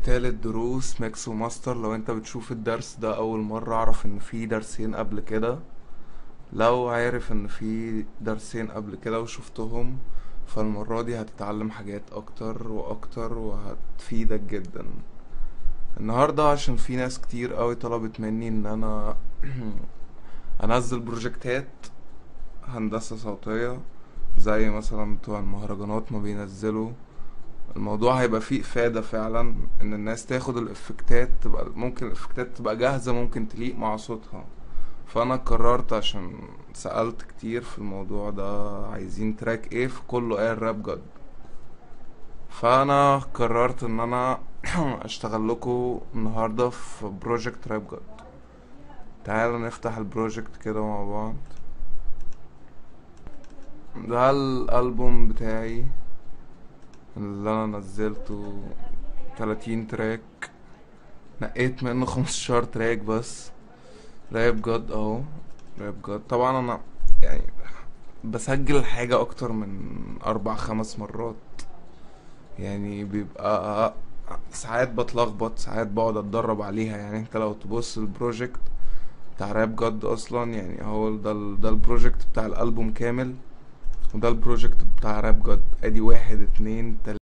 تالت دروس ميكس وماستر. لو انت بتشوف الدرس ده اول مرة، اعرف ان في درسين قبل كده. لو عارف ان في درسين قبل كده وشفتهم، فالمرة دي هتتعلم حاجات اكتر واكتر وهتفيدك جدا. النهاردة عشان في ناس كتير قوي طلبت مني ان انا انزل بروجكتات هندسة صوتية، زي مثلا بتوع المهرجانات ما بينزلوا. الموضوع هيبقى فيه افادة فعلا، ان الناس تاخد الافكتات، تبقى ممكن الافكتات تبقى جاهزة ممكن تليق مع صوتها. فانا قررت عشان سألت كتير في الموضوع ده عايزين تراك ايه، فكله قال راب جد. فانا قررت ان انا اشتغل لكم النهاردة في بروجكت راب جد. تعالوا نفتح البروجكت كده مع بعض. ده الالبوم بتاعي اللي انا نزلته، 30 تراك، نقيت منه 15 تراك بس. راب جد اهو، راب جد. طبعا انا يعني بسجل الحاجة اكتر من 4 5 مرات، يعني بيبقى ساعات بتلخبط، ساعات بقعد اتدرب عليها. يعني انت لو تبص البروجكت بتاع راب جد اصلا، يعني هو ده البروجكت بتاع الالبوم كامل، وده البروجكت بتاع راب جد. ادي 1 2 3